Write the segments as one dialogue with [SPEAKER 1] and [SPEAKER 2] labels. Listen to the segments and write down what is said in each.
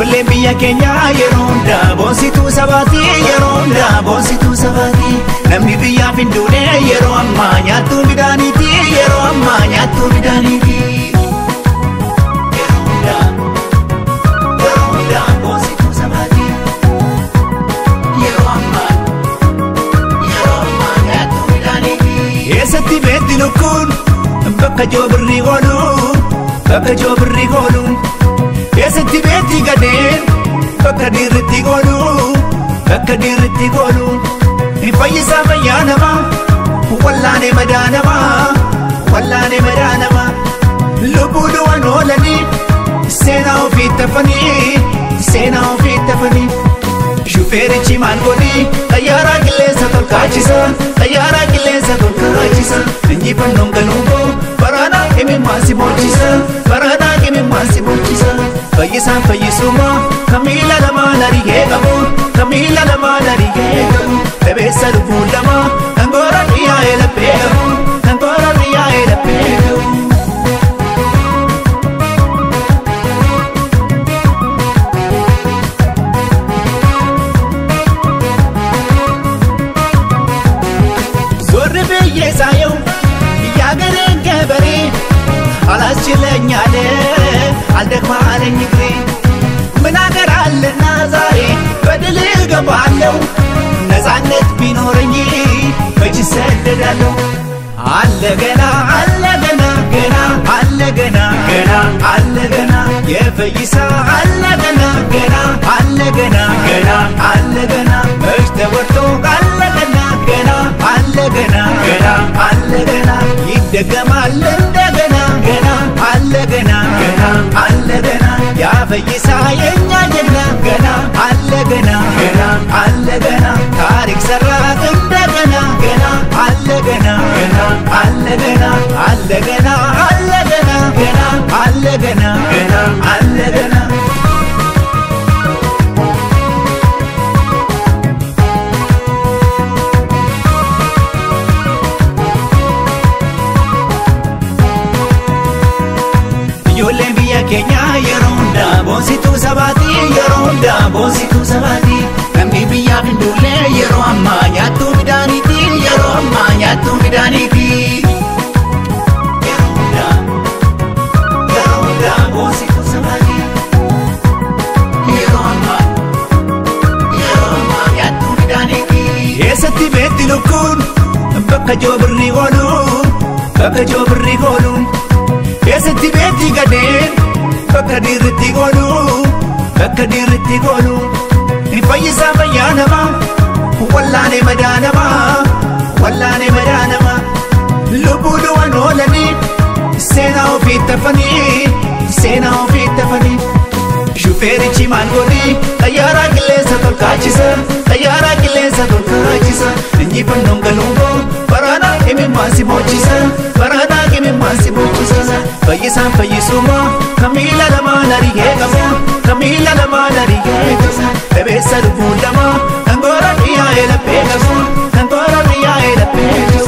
[SPEAKER 1] Ijoolleen biyya keenyaa yeroo hundaa boonsituu sabaati yeroo hundaa boonsituu sabaati. Namni biyyaaf hin duune yeroo ammaa nyaattuu midhaaniiti yeroo ammaa nyaattuu midhaaniiti. Yeroo hundaa boonsituu sabaati yeroo ammaa nyaattuu midhaaniiti. Eessatti beekti lukkuun bakka joobirri oolu bakka joobirri oolu. Eessatti beekti gadeen bakka dhiirritti oolu bakka dhiirritti oolu. Fayyisaa fayyaa namaa wallaanee madaa namaa wallaanee madaa namaa. Lubbuu du'an oolanii seenaa ofii tafanii seenaa ofii tafanii. Shufeerichi maal godhi xayyaaraa qilleensa tolkaachisa xayyaaraa qilleensa tolkaachisa. Injifannoon galuuboo baraanaa himimmaan si boolchisa baraanaa himimmaan si boolchisa. Fayyisaan fayyisuma kamiila lamaan arigee qabu kamiila lamaan arigee qabu. Bebeessa lubbuu lama kan goora dhiyaa'ee laphee qabu kan goora dhiyaa'ee laphee qabu. Zorri biyyeessaa yoo yaa gareen gabaree alaschilenyaalee aldekmaaleny ግሬ ምን አገር አለና ዛሬ በድል እገባለሁ። ነፃነት ቢኖረኝ መች እሰደዳለሁ። አለ ገና አለ ገና ገና አለ ገና ገና አለ ገና የፈይሳ አለ ገና ገና አለ ገና ገና አለ ገና መች ተወርቶ አለ ገና ገና አለ ገና ገና አለ ገና ይደገማል እንደገና ገና አለ ገና ገና አለ ገና ያ ፈይሳ የኛ ጀግና ገና አለ ገና ገና አለ ገና ታሪክ ሰራ እንደገና ገና አለ ገና ገና አለ ገና አለ ገና አለ ገና ገና አለ ገና ገና አለ ገና። Ijoolleen biyya keenyaa yeroo hundaa boonsituu sabaati yeroo hundaa boonsituu sabaati. Namni biyyaaf hin duule yeroo ammaa nyaattuu midhaaniiti yeroo ammaa nyaattuu midhaaniiti. Yeroo hundaa boonsituu sabaati yeroo ammaa nyaattuu midhaaniiti. Eessatti beekti lukkuun bakka joobirri oolu bakka joobirri oolu. Eessatti beekti gadeen bakka dhiirritti oolu bakka dhiirritti oolu. Fayyisaa fayyaa namaa wallaanee madaa namaa wallaanee madaa namaa. Lubbuu du'an oolanii seenaa ofii tafanii seenaa ofii tafanii. Shufeerichi maal godhi xayyaaraa qilleensa tolkaachisa xayyaaraa qilleensa tolkaachisa. Injifannoon galuuboo baraanaa himimmaan si boolchisa baraanaa himimmaan si boolchisa. Fayyisaan fayyisuma kamiila lamaan arigee qabu kamiila lamaan arigee qabu. Bebeessa lubbuu lama kan goora dhiyaa'ee laphee qabu kan goora dhiyaa'ee laphee qabu.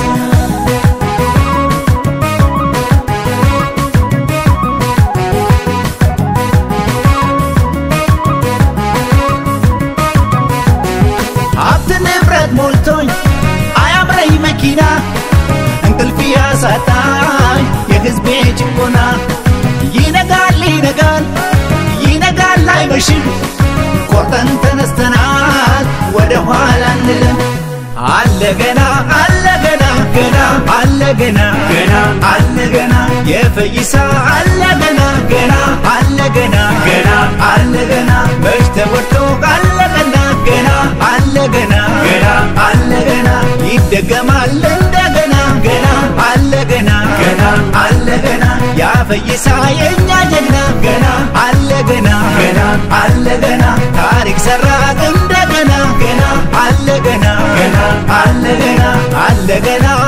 [SPEAKER 1] ሀብት ንብረት ሞልቶኝ አያምረኝ መኪና እንቅልፍ ያሳጣኝ የሕዝቤ ጭቆና። ይነጋል ይነጋል ይነጋል አይመሽም ቆርጠን ተነስተናል ወደ ኋላ አንልም። አለ ገና አለ ገና ገና አለ ገና ገና አለ ገና የፈይሳ አለ ገና ገና አለ ገና ገና አለ ገና መች ተወርቶ አለ ገና ገና አለ ገና ገና አለ ገና ይደገማል እንደገና ገና አለ ገና ገና አለ ገና ያ ፈይሳ የኛ ጀግና ገና አለ ገና ገና አለ ገና ታሪክ ሰራ እንደገና ገና አለ ገና ገና አለ ገና አለ ገና